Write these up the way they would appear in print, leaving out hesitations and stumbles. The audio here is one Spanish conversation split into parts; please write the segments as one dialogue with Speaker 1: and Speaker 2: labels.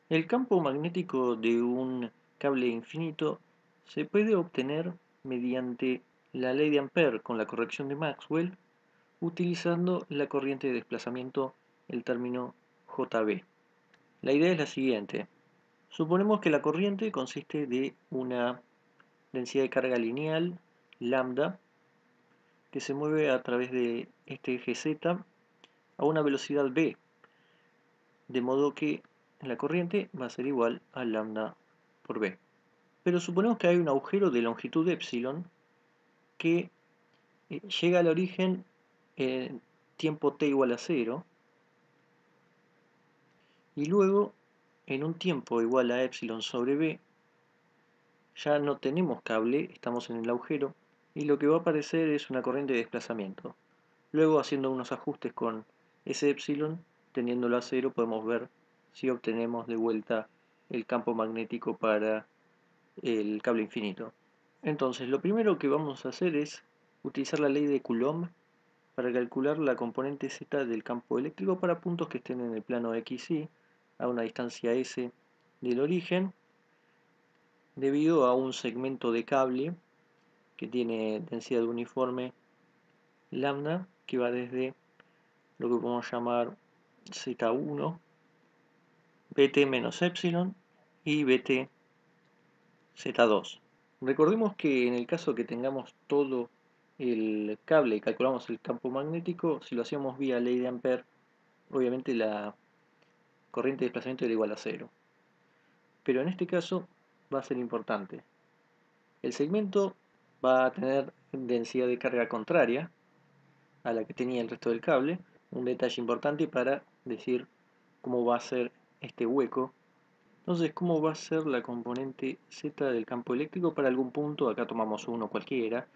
Speaker 1: El campo magnético de un cable infinito se puede obtener mediante la ley de Ampère con la corrección de Maxwell utilizando la corriente de desplazamiento, el término JB. La idea es la siguiente. Suponemos que la corriente consiste de una densidad de carga lineal, lambda, que se mueve a través de este eje Z a una velocidad v, de modo que la corriente va a ser igual a lambda por v. Pero suponemos que hay un agujero de longitud epsilon que llega al origen en tiempo t igual a 0 y luego en un tiempo igual a epsilon sobre b ya no tenemos cable, estamos en el agujero y lo que va a aparecer es una corriente de desplazamiento. Luego haciendo unos ajustes con ese epsilon, teniéndolo a 0, podemos ver si obtenemos de vuelta el campo magnético para el cable infinito. Entonces, lo primero que vamos a hacer es utilizar la ley de Coulomb para calcular la componente z del campo eléctrico para puntos que estén en el plano XY a una distancia s del origen, debido a un segmento de cable que tiene densidad uniforme lambda, que va desde lo que podemos llamar Z1, BT menos epsilon y BT Z2. Recordemos que en el caso que tengamos todo el cable y calculamos el campo magnético, si lo hacíamos vía ley de Ampère, obviamente la corriente de desplazamiento era igual a cero. Pero en este caso va a ser importante. El segmento va a tener densidad de carga contraria a la que tenía el resto del cable, un detalle importante para decir cómo va a ser este hueco. Entonces, ¿cómo va a ser la componente Z del campo eléctrico para algún punto? Acá tomamos uno cualquiera.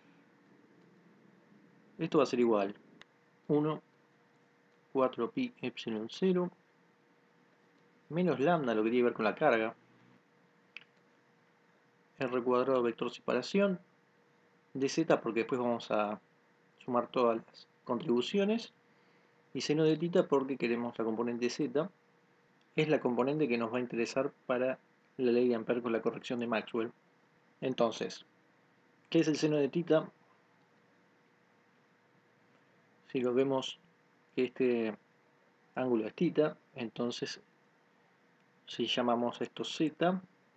Speaker 1: Esto va a ser igual 1, 4pi epsilon 0, menos lambda, lo que tiene que ver con la carga, r cuadrado vector separación, de z porque después vamos a sumar todas las contribuciones, y seno de θ porque queremos la componente z, es la componente que nos va a interesar para la ley de Ampère con la corrección de Maxwell. Entonces, ¿qué es el seno de θ? Si lo vemos que este ángulo es θ, entonces si llamamos esto z,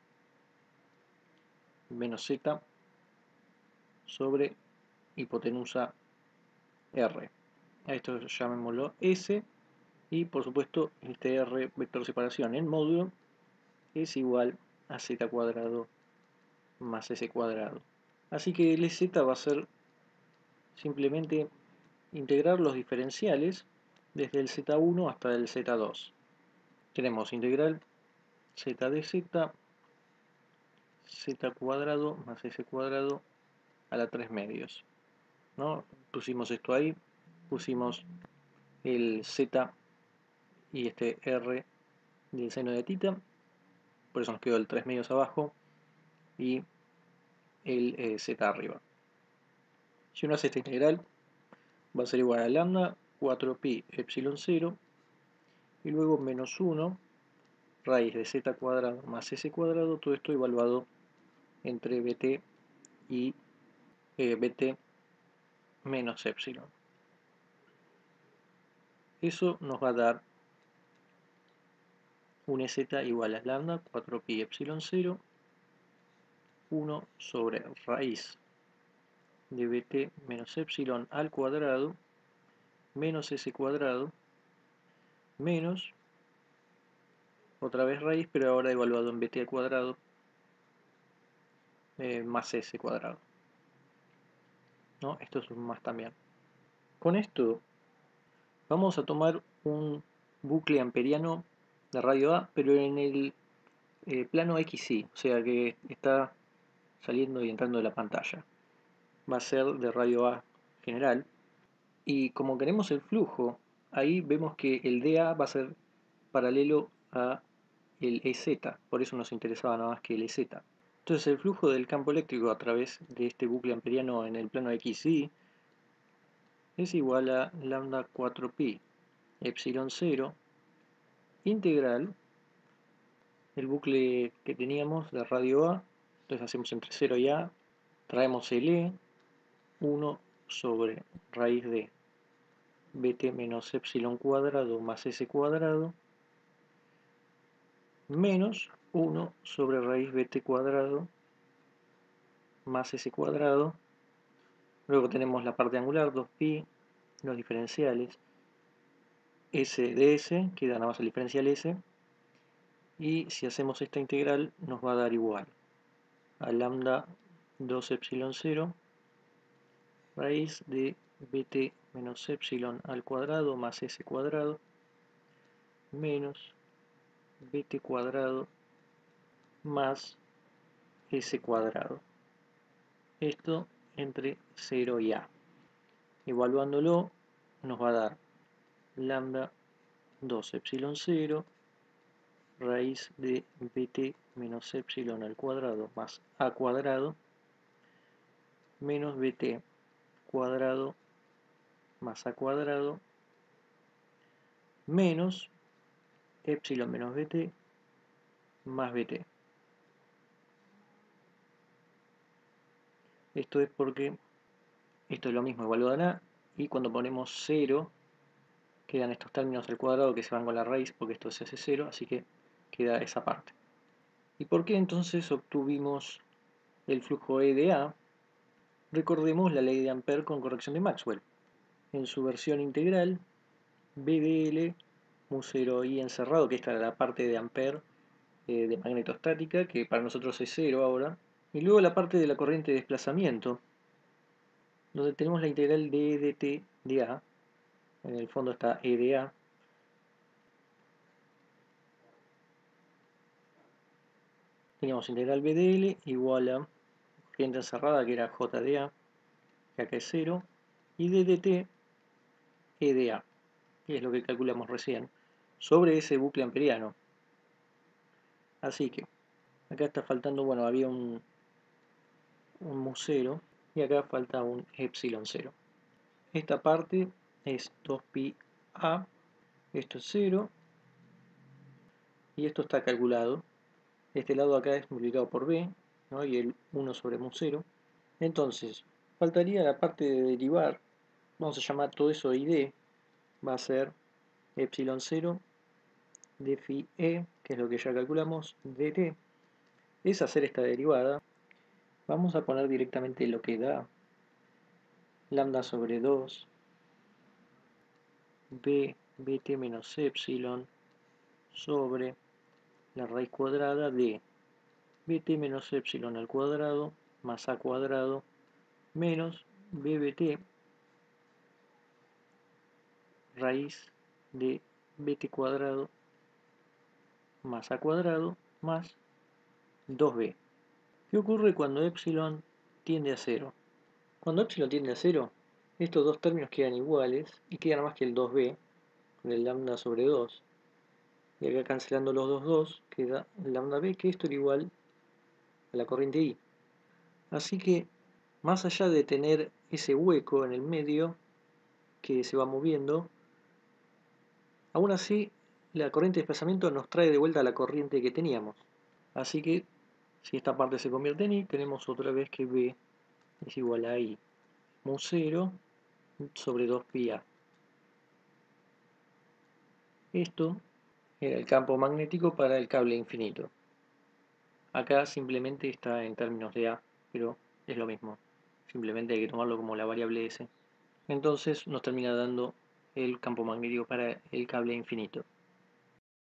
Speaker 1: menos z sobre hipotenusa r. A esto llamémoslo s, y por supuesto este r vector separación en módulo es igual a z cuadrado más s cuadrado. Así que el z va a ser simplemente integrar los diferenciales desde el z1 hasta el z2. Tenemos integral z de z, z cuadrado más s cuadrado a la 3 medios, ¿no? Pusimos esto ahí, pusimos el z y este r del seno de θ, por eso nos quedó el 3 medios abajo y el z arriba. Si uno hace esta integral, va a ser igual a lambda 4pi epsilon 0 y luego menos 1 raíz de z cuadrado más s cuadrado, todo esto evaluado entre bt y bt menos epsilon. Eso nos va a dar un EZ igual a lambda 4pi epsilon 0, 1 sobre raíz de bt menos epsilon al cuadrado menos s cuadrado menos otra vez raíz, pero ahora evaluado en bt al cuadrado más s cuadrado, ¿no? Esto es un más también. Con esto vamos a tomar un bucle amperiano de radio A, pero en el plano XY, o sea que está saliendo y entrando de la pantalla. Va a ser de radio A general, y como queremos el flujo, ahí vemos que el dA va a ser paralelo a el EZ, por eso nos interesaba nada más que el EZ. Entonces el flujo del campo eléctrico a través de este bucle amperiano en el plano XY es igual a lambda 4pi epsilon 0 integral el bucle que teníamos de radio A. Entonces hacemos entre 0 y A, traemos el E, 1 sobre raíz de bt menos epsilon cuadrado más s cuadrado, menos 1 sobre raíz bt cuadrado más s cuadrado. Luego tenemos la parte angular, 2pi, los diferenciales, s de s, queda nada más el diferencial s, y si hacemos esta integral nos va a dar igual a lambda 2 epsilon 0 raíz de bt menos epsilon al cuadrado más s cuadrado menos bt cuadrado más s cuadrado. Esto entre 0 y a. Evaluándolo nos va a dar lambda 2 epsilon 0 raíz de bt menos epsilon al cuadrado más a cuadrado menos bt cuadrado más a cuadrado menos epsilon menos bt más bt. Esto es porque esto es lo mismo evaluado en a, y cuando ponemos 0 quedan estos términos al cuadrado que se van con la raíz porque esto se hace 0, así que queda esa parte. ¿Y por qué entonces obtuvimos el flujo E de A? Recordemos la ley de Ampère con corrección de Maxwell. En su versión integral, B de L mu 0 I encerrado, que esta era la parte de Ampère de magnetostática, que para nosotros es 0 ahora. Y luego la parte de la corriente de desplazamiento, donde tenemos la integral de E de t de A. En el fondo está E de A. Teníamos integral B de L igual a corriente encerrada, que era J de A, que acá es 0, y D de t E de A, que es lo que calculamos recién, sobre ese bucle amperiano. Así que acá está faltando, bueno, había un mu 0 y acá falta un epsilon 0. Esta parte es 2pi a, esto es 0 y esto está calculado. Este lado acá es multiplicado por b, ¿no? Y el 1 sobre mu 0. Entonces, faltaría la parte de derivar. Vamos a llamar todo eso id. Va a ser epsilon 0 de phi e, que es lo que ya calculamos, dt. Es hacer esta derivada. Vamos a poner directamente lo que da lambda sobre 2 b bt menos epsilon sobre la raíz cuadrada de bt menos epsilon al cuadrado más a cuadrado menos bbt raíz de bt cuadrado más a cuadrado más 2b. ¿Qué ocurre cuando epsilon tiende a 0? Cuando epsilon tiende a 0, estos dos términos quedan iguales y quedan más que el 2b con el lambda sobre 2. Y acá cancelando los 2 queda el lambda b, que esto era igual a la corriente I. Así que, más allá de tener ese hueco en el medio que se va moviendo, aún así la corriente de desplazamiento nos trae de vuelta a la corriente que teníamos. Así que, si esta parte se convierte en I, tenemos otra vez que B es igual a I mu 0 sobre 2pi A. Esto era el campo magnético para el cable infinito. Acá simplemente está en términos de A, pero es lo mismo. Simplemente hay que tomarlo como la variable S. Entonces nos termina dando el campo magnético para el cable infinito.